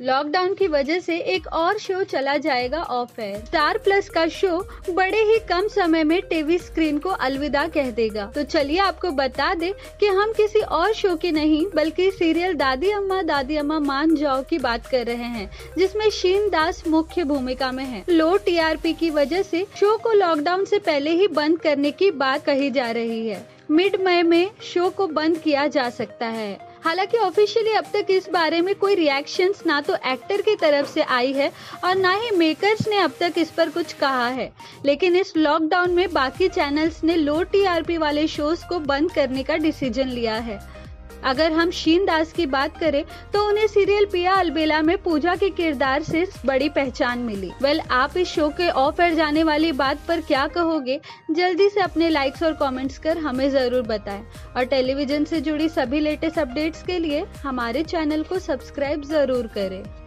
Lockdown की वजह से एक और शो चला जाएगा ऑफ एयर। स्टार प्लस का शो बड़े ही कम समय में टीवी स्क्रीन को अलविदा कह देगा। तो चलिए आपको बता दे कि हम किसी और शो की नहीं बल्कि सीरियल दादी अम्मा मान जाओ की बात कर रहे हैं, जिसमें शीन दास मुख्य भूमिका में है। लो टीआरपी की वजह से शो को लॉकडाउन से पहले ही बंद करने की बात कही जा रही है। मिड मई में शो को बंद किया जा सकता है। हालांकि ऑफिशियली अब तक इस बारे में कोई रिएक्शंस ना तो एक्टर की तरफ से आई है और ना ही मेकर्स ने अब तक इस पर कुछ कहा है, लेकिन इस लॉकडाउन में बाकी चैनल्स ने लो टीआरपी वाले शोज को बंद करने का डिसीजन लिया है। अगर हम शीन दास की बात करें तो उन्हें सीरियल पिया अलबेला में पूजा के किरदार से बड़ी पहचान मिली। आप इस शो के ऑफ एयर जाने वाली बात पर क्या कहोगे? जल्दी से अपने लाइक्स और कमेंट्स कर हमें जरूर बताएं और टेलीविजन से जुड़ी सभी लेटेस्ट अपडेट्स के लिए हमारे चैनल को सब्सक्राइब जरूर करें।